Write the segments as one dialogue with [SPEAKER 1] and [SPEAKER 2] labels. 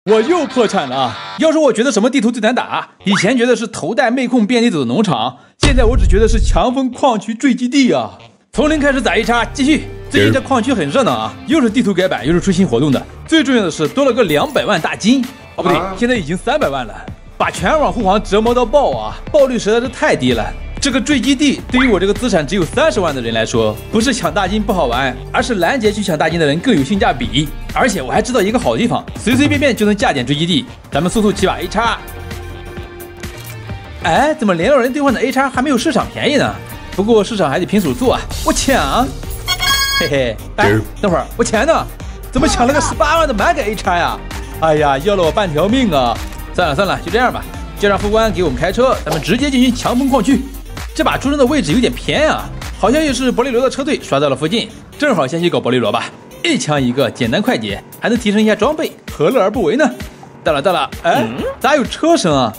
[SPEAKER 1] 我又破产了。要说我觉得什么地图最难打，以前觉得是头戴妹控遍地走的农场，现在我只觉得是强风矿区坠基地啊！从零开始打一叉，继续。最近这矿区很热闹啊，又是地图改版，又是出新活动的。最重要的是多了个200万大金，哦不对，现在已经300万了，把全网护航折磨到爆啊！爆率实在是太低了。这个坠基地对于我这个资产只有30万的人来说，不是抢大金不好玩，而是拦截去抢大金的人更有性价比。而且我还知道一个好地方，随随便便就能架点坠基地。咱们速起把 A 叉。哎，怎么联络人兑换的 A 叉还没有市场便宜呢？不过市场还得凭手做啊！我抢，嘿嘿。哎，等会儿我钱呢？怎么抢了个18万的满改 A 叉呀？哎呀，要了我半条命啊！算了，就这样吧，就让副官给我们开车，咱们直接进行强风矿区。这把出生的位置有点偏啊，好像又是伯利罗的车队刷到了附近，正好先去搞伯利罗吧，一枪一个，简单快捷，还能提升一下装备，何乐而不为呢？到了，哎，咋有车声啊？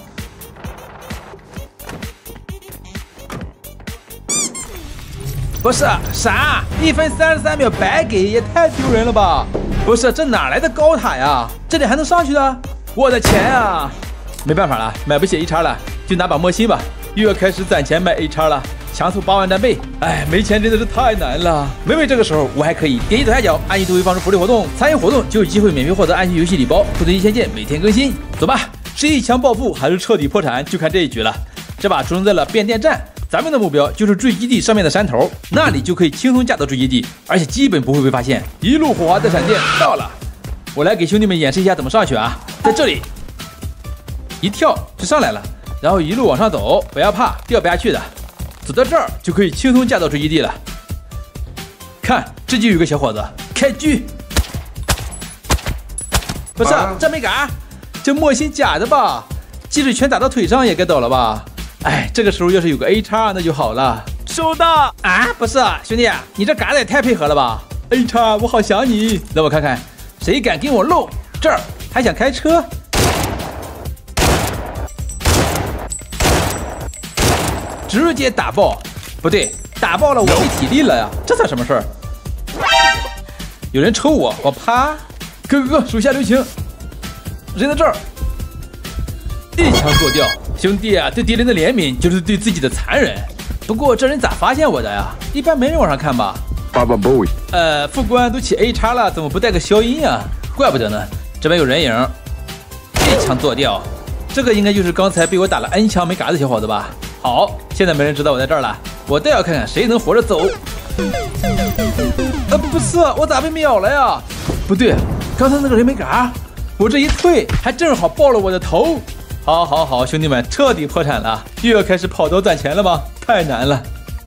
[SPEAKER 1] 不是啥，1分33秒白给，也太丢人了吧？不是，这哪来的高塔呀？这里还能上去的？我的钱啊！没办法了，买不起 A 叉了，就拿把莫辛吧。又要开始攒钱买 A 叉了，强凑8万战备。哎，没钱真的是太难了。每每这个时候，我还可以点击左下角安逸度位放出福利活动，参与活动就有机会免费获得安逸游戏礼包，获得1000件，每天更新。走吧，是一强暴富还是彻底破产，就看这一局了。这把出生在了变电站，咱们的目标就是坠基地上面的山头，那里就可以轻松架到坠基地，而且基本不会被发现。一路火花带闪电到了，我来给兄弟们演示一下怎么上去啊，在这里一跳就上来了。然后一路往上走，不要怕掉不下去的，走到这儿就可以轻松架到坠基地了。看，这就有个小伙子开狙，不是，这没杆，这莫辛假的吧？即使全打到腿上也该倒了吧？哎，这个时候要是有个 A 叉那就好了。收到啊，不是兄弟，你这嘎的也太配合了吧 ？A 叉，我好想你。让我看看，谁敢跟我漏？这儿还想开车？直接打爆，不对，打爆了我没体力了呀，这算什么事儿？有人抽我，我啪！哥，手下留情，人在这儿，一枪做掉。兄弟啊，对敌人的怜悯就是对自己的残忍。不过这人咋发现我的呀？一般没人往上看吧？副官都起 A 叉了，怎么不带个消音啊？怪不得呢。这边有人影，一枪做掉。这个应该就是刚才被我打了 N 枪没嘎的小伙子吧？好，现在没人知道我在这儿了，我倒要看看谁能活着走。不是，我咋被秒了呀？不对，刚才那个人没嘎，我这一退还正好爆了我的头。好，兄弟们，彻底破产了，又要开始跑刀攒钱了吗？太难了。